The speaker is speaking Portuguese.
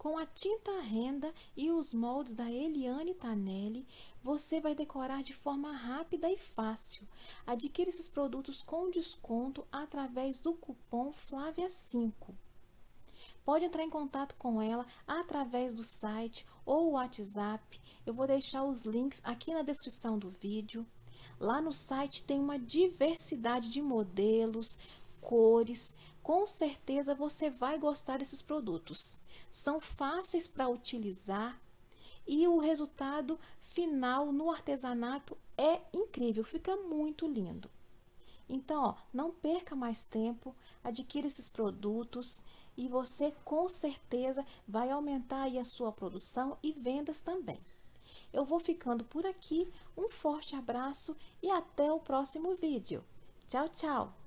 Com a tinta renda e os moldes da Eliane Tanelli, você vai decorar de forma rápida e fácil. Adquira esses produtos com desconto através do cupom Flavia5. Pode entrar em contato com ela através do site ou WhatsApp. Eu vou deixar os links aqui na descrição do vídeo. Lá no site tem uma diversidade de modelos, cores. Com certeza você vai gostar desses produtos. São fáceis para utilizar e o resultado final no artesanato é incrível, fica muito lindo. Então, ó, não perca mais tempo, adquira esses produtos e você com certeza vai aumentar aí a sua produção e vendas também. Eu vou ficando por aqui, um forte abraço e até o próximo vídeo. Tchau, tchau!